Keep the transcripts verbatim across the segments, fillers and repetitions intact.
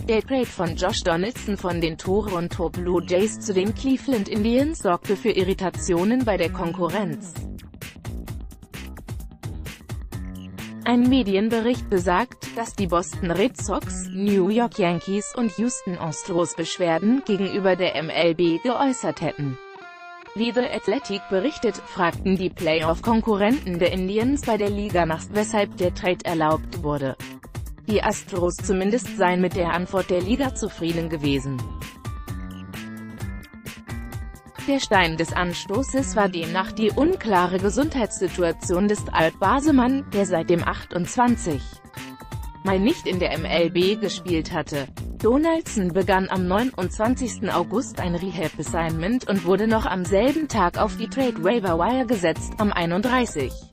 Der Trade von Josh Donaldson von den Toronto Blue Jays zu den Cleveland Indians sorgte für Irritationen bei der Konkurrenz. Ein Medienbericht besagt, dass die Boston Red Sox, New York Yankees und Houston Astros Beschwerden gegenüber der M L B geäußert hätten. Wie The Athletic berichtet, fragten die Playoff-Konkurrenten der Indians bei der Liga nach, weshalb der Trade erlaubt wurde. Die Astros zumindest seien mit der Antwort der Liga zufrieden gewesen. Der Stein des Anstoßes war demnach die unklare Gesundheitssituation des Alt Basemann, der seit dem achtundzwanzigsten Mai nicht in der M L B gespielt hatte. Donaldson begann am neunundzwanzigsten August ein Rehab-Assignment und wurde noch am selben Tag auf die Trade Waiver Wire gesetzt, am einunddreißigsten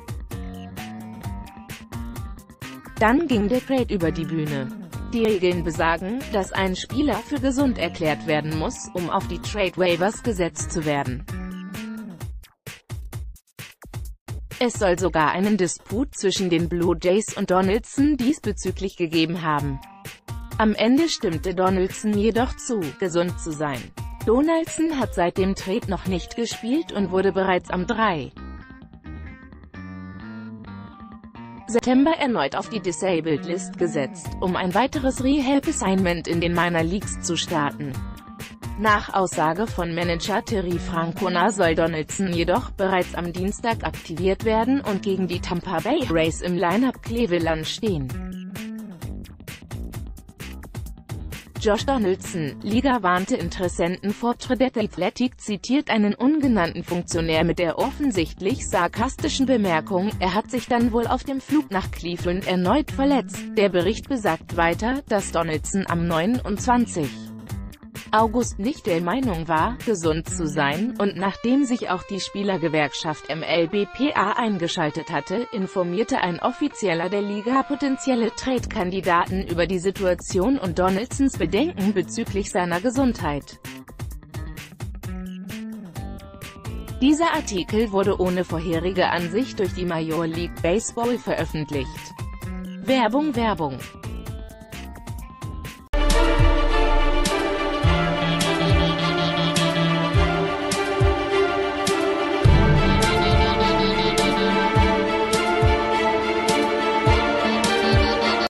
Dann ging der Trade über die Bühne. Die Regeln besagen, dass ein Spieler für gesund erklärt werden muss, um auf die Trade Waivers gesetzt zu werden. Es soll sogar einen Disput zwischen den Blue Jays und Donaldson diesbezüglich gegeben haben. Am Ende stimmte Donaldson jedoch zu, gesund zu sein. Donaldson hat seit dem Trade noch nicht gespielt und wurde bereits am dritten September erneut auf die Disabled List gesetzt, um ein weiteres Rehab-Assignment in den Minor Leagues zu starten. Nach Aussage von Manager Terry Francona soll Donaldson jedoch bereits am Dienstag aktiviert werden und gegen die Tampa Bay Rays im Line-Up Cleveland stehen. Josh Donaldson, Liga warnte Interessenten vor Trade. The Athletic zitiert einen ungenannten Funktionär mit der offensichtlich sarkastischen Bemerkung, er hat sich dann wohl auf dem Flug nach Cleveland erneut verletzt. Der Bericht besagt weiter, dass Donaldson am neunundzwanzigsten August nicht der Meinung war, gesund zu sein, und nachdem sich auch die Spielergewerkschaft M L B P A eingeschaltet hatte, informierte ein Offizieller der Liga potenzielle Trade-Kandidaten über die Situation und Donaldsons Bedenken bezüglich seiner Gesundheit. Dieser Artikel wurde ohne vorherige Ansicht durch die Major League Baseball veröffentlicht. Werbung Werbung